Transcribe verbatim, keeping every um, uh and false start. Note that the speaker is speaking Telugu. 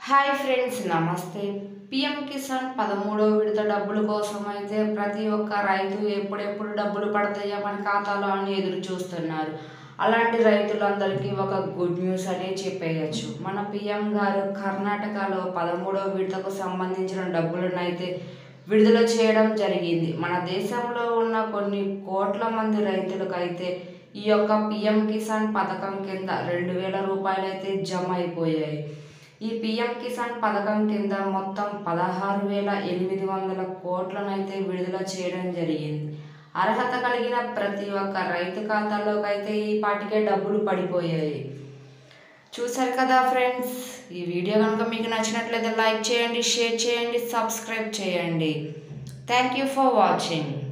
హాయ్ ఫ్రెండ్స్, నమస్తే. పిఎం కిసాన్ పదమూడవ విడత డబ్బుల కోసం అయితే ప్రతి ఒక్క రైతు ఎప్పుడెప్పుడు డబ్బులు పడతాయో మన ఖాతాలో అని ఎదురు చూస్తున్నారు. అలాంటి రైతులందరికీ ఒక గుడ్ న్యూస్ అనే చెప్పేయచ్చు. మన పిఎం గారు కర్ణాటకలో పదమూడవ విడతకు సంబంధించిన డబ్బులను అయితే విడుదల చేయడం జరిగింది. మన దేశంలో ఉన్న కొన్ని కోట్ల మంది రైతులకు అయితే ఈ యొక్క పిఎం కిసాన్ పథకం కింద రెండు వేల రూపాయలు అయితే జమ అయిపోయాయి. ఈ పిఎం కిసాన్ పథకం కింద మొత్తం పదహారు వేల ఎనిమిది వందల కోట్లను అయితే విడుదల చేయడం జరిగింది. అర్హత కలిగిన ప్రతి ఒక్క రైతు ఖాతాలోకి అయితే ఈ పాటికే డబ్బులు పడిపోయాయి. చూశారు కదా ఫ్రెండ్స్, ఈ వీడియో కనుక మీకు నచ్చినట్లయితే లైక్ చేయండి, షేర్ చేయండి, సబ్స్క్రైబ్ చేయండి. Thank you for watching.